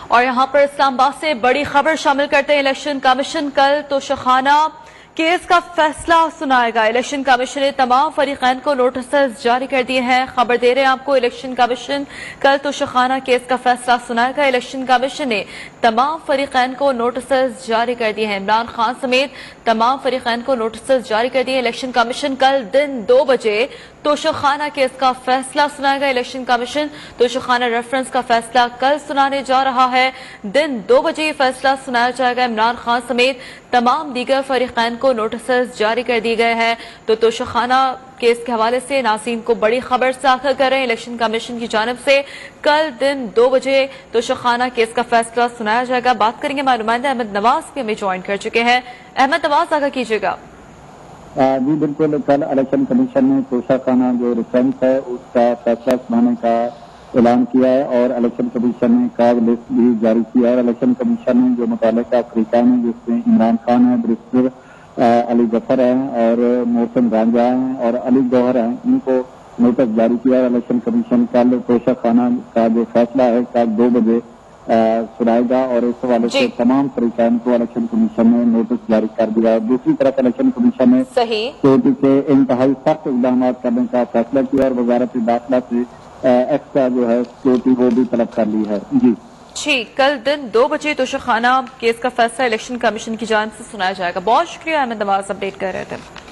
اور یہاں پر اسلام آباد سے بڑی خبر شامل کرتے ہیں الیکشن کمیشن کل توشخانہ کیس کا فیصلہ سنائے گا۔ الیکشن کمیشن نے تمام فریقین کو نوٹسز جاری کر دیے ہیں۔ خبر دے رہے ہیں آپ کو، الیکشن کمیشن کل توشخانہ کیس کا فیصلہ سنائے گا۔ الیکشن کمیشن نے تمام فریقین کو نوٹسز جاری کر دیے ہیں۔ عمران خان سمیت تمام فریقین کو نوٹسز جاری کر دیے ہیں۔ الیکشن کمیشن کل دن 2 بجے توشخانہ کیس کا فیصلہ سنائے گا۔ الیکشن کمیشن توشخانہ ریفرنس کا فیصلہ کل سنانے جا رہا ہے۔ دن 2 بجے یہ فیصلہ سنایا جائے گا۔ عمران خان سمیت تمام دیگر فریقین کو نوٹسز جاری کر دیے گئے ہیں۔ تو توشخانہ کیس کے حوالے سے ناظرین کو بڑی خبر سے آگاہ کر رہے ہیں الیکشن کمیشن کی جانب سے کل دن 2 بجے توشخانہ کیس کا فیصلہ سنایا جائے گا۔ بات کریں گے ہمارے نمائندہ احمد نواز بھی ہمیں جوائن کر چکے ہیں۔ احمد نواز آگاہ کیجیے گا۔ جی بالکل، کل الیکشن کمیشن نے توشخانہ جو ریفرنس ہے اس کا فیصلہ سنانے کا اعلان کیا ہے اور الیکشن کمیشن نے کاغذ لسٹ بھی جاری کیا ہے۔ الیکشن کمیشن نے جو متعلقہ فریقین ہیں جس میں عمران خان ہے، برسٹر علی ظفر ہیں اور محسن رانجھا ہیں اور علی گوہر ہیں، ان کو نوٹس جاری کیا ہے۔ الیکشن کمیشن کل توشخانہ کا جو فیصلہ ہے کل 2 بجے سنائے گا اور اس حوالے سے تمام فریقین کو الیکشن کمیشن نے نوٹس جاری کر دیا ہے۔ دوسری طرف الیکشن کمیشن نے سیکورٹی کے انتہائی سخت اقدامات کرنے کا فیصلہ کیا اور وزارت داخلہ سے ایکسٹرا جو ہے سیکورٹی وہ بھی طلب کر لی ہے۔ جی کل دن 2 بجے توشخانہ کیس کا فیصلہ الیکشن کمیشن کی جانب سے سنایا جائے گا۔ بہت شکریہ احمد نواز، اپڈیٹ کر رہے تھے۔